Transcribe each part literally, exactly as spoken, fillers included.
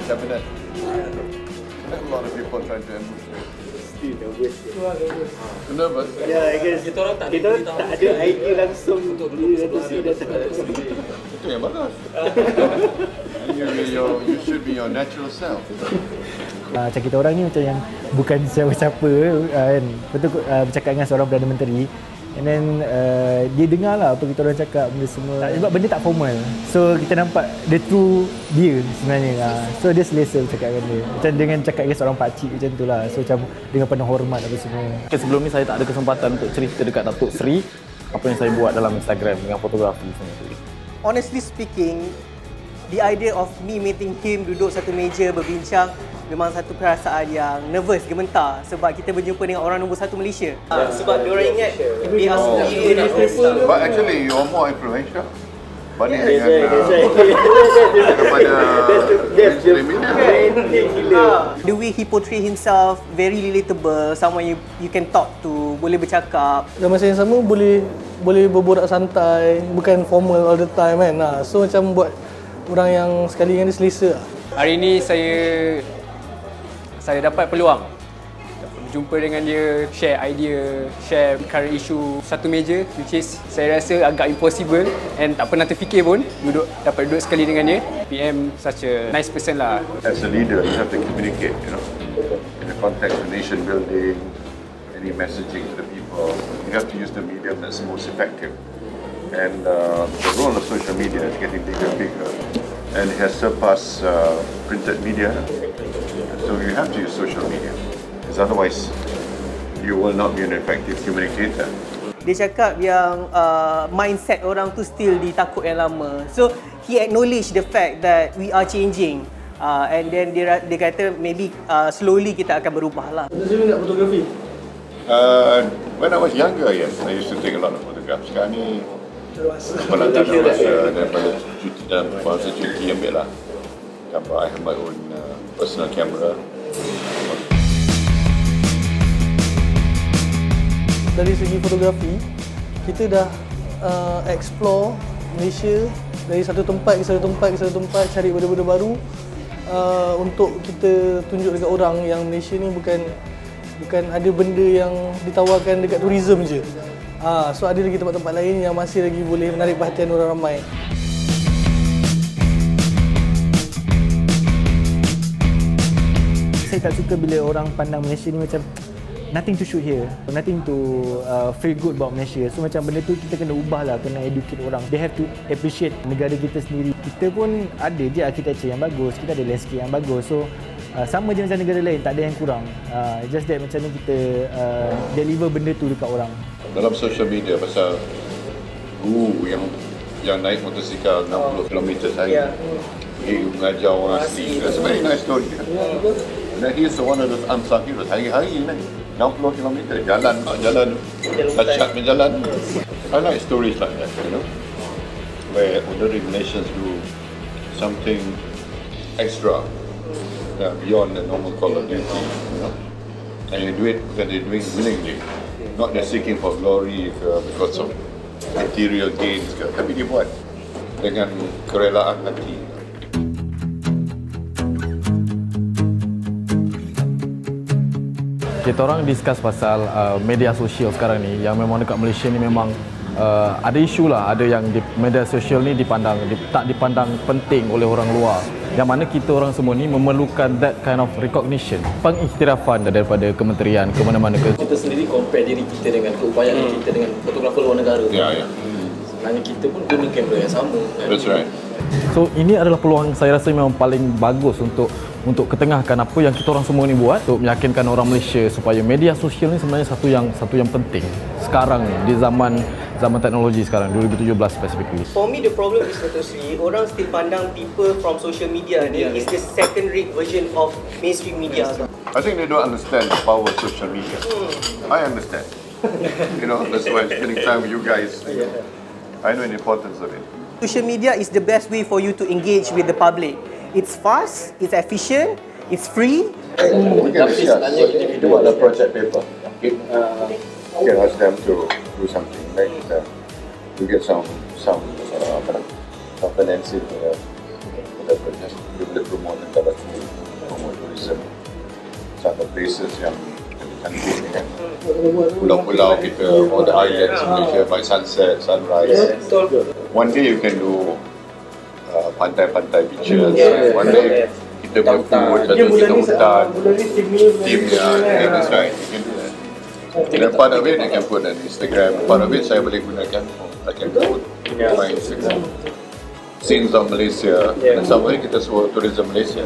cabinet. A lot of people trying to ambush me. Still nervous. Nervous? Yeah, I guess kita orang tak, kita tak ada idea langsung untuk duduk sebelah dia. Itu yang bagus. you, you, you should be your natural self. Uh, macam kita orang ni macam yang bukan siapa-siapa uh, kan. Betul uh, bercakap dengan seorang Perdana Menteri. And then uh, dia dengar lah apa kita orang cakap benda semua. Sebab benda tak formal. So kita nampak the true dia sebenarnya. Uh, so dia selesa bercakap dengan dia. Macam dengan cakap dengan seorang pakcik macam tu lah. So macam dengan penuh hormat apa semua. Okay, sebelum ni saya tak ada kesempatan untuk cerita dekat Datuk Seri apa yang saya buat dalam Instagram dengan fotografi semua. Honestly speaking, the idea of me meeting him, duduk satu meja berbincang, memang satu perasaan yang nervous, gementar sebab kita berjumpa dengan orang nombor satu Malaysia. Yeah. Uh, sebab diorang ingat dia oh. But actually you're more influential. Banding yeah, dengan media. The way he portray himself, very relatable, someone you you can talk to, boleh bercakap. Dan masa yang sama boleh boleh berborak santai, bukan formal all the time kan. Nah, so macam buat orang yang sekali dengan dia selesa. Hari ini saya saya dapat peluang berjumpa dengan dia, share idea, share current issue satu meja, which is saya rasa agak impossible and tak pernah terfikir pun duduk dapat duduk sekali dengan dia. P M such a nice person lah. As a leader, you have to communicate, you know, in the context of nation building, any messaging to the people. You have to use the medium that's most effective. And uh, the role of social media is getting bigger and bigger, and it has surpassed uh, printed media. So you have to use social media, because otherwise you will not be an effective communicator. Dia cakap yang uh, mindset orang tu still di takut yang lama. So he acknowledge the fact that we are changing, uh, and then dia dia kata maybe uh, slowly kita akan berubah lah. Macam mana nak fotografi? Uh, when I was younger, yes, I used to take a lot of photographs. Sekarang ni kalau tak ada masa daripada cuti dan masa cuti ambil lah gambar. I have my own uh, personal camera. Dari segi fotografi, kita dah uh, explore Malaysia dari satu tempat ke satu tempat ke satu tempat, cari benda-benda baru uh, untuk kita tunjuk dekat orang yang Malaysia ni bukan bukan ada benda yang ditawarkan dekat tourism je. Ah, so ada lagi tempat-tempat lain yang masih lagi boleh menarik perhatian orang ramai. Saya tak suka bila orang pandang Malaysia ni macam nothing to shoot here, nothing to uh, feel good about Malaysia. So macam benda tu kita kena ubah lah, kena educate orang. They have to appreciate negara kita sendiri. Kita pun ada je architecture yang bagus, kita ada landscape yang bagus. So uh, sama je macam negara lain, tak ada yang kurang. Uh, just that macam ni kita uh, deliver benda tu dekat orang. Dalam social media pasal guru yang yang naik motosikal enam puluh kilometer sehari. Yeah. He mengajar orang asli. That's a very nice story. Yeah. And then he's one of those unsung heroes. Hari-hari naik enam puluh kilometer jalan, jalan, dahsyat berjalan. I like stories like that, you know, where ordinary nations do something extra, uh, beyond the normal call of duty, you know, and you do it because they're doing willingly. Not just seeking for glory ke, because of material gains ke, tapi dia buat dengan kerelaan hati. Kita orang discuss pasal uh, media sosial sekarang ni yang memang dekat Malaysia ni memang uh, ada isu lah, ada yang di media sosial ni dipandang di, tak dipandang penting oleh orang luar. Yang mana kita orang semua ni memerlukan that kind of recognition, pengiktirafan daripada kementerian ke mana-mana ke. Kita sendiri compare diri kita dengan keupayaan hmm. kita dengan fotografer luar negara. Ya, ya. Sebenarnya kita pun guna kamera yang sama. That's right. So ini adalah peluang saya rasa memang paling bagus untuk untuk ketengahkan apa yang kita orang semua ni buat untuk meyakinkan orang Malaysia supaya media sosial ni sebenarnya satu yang satu yang penting sekarang ni, di zaman zaman teknologi sekarang dua ribu tujuh belas specifically. For me the problem is actually orang still pandang people from social media ni is the second rate version of mainstream media. I think they don't understand the power of social media. Hmm. I understand. You know, that's why I'm spending time with you guys. I know the importance of it. Social media is the best way for you to engage with the public. It's fast, it's efficient, it's free. We can discuss. So if you do a project paper, okay, uh, you can ask them to do something like uh, to get some some uh, some financing for the project. You will promote and develop. and some of the places yang cantik ni kan. Pulau-pulau kita, all the islands Malaysia by sunset, sunrise. One day you can do uh, pantai-pantai beaches. One day kita buat food, satu kita hutan. Team yang that's right. You can do that. And part of it I can put on Instagram. Part of it saya boleh gunakan. I can put on my Instagram. Scenes of Malaysia. Dan sama kita semua tourism Malaysia.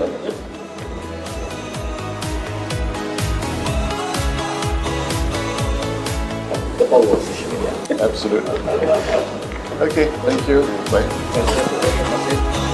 The power of social media. Absolutely. Okay, thank you. Bye.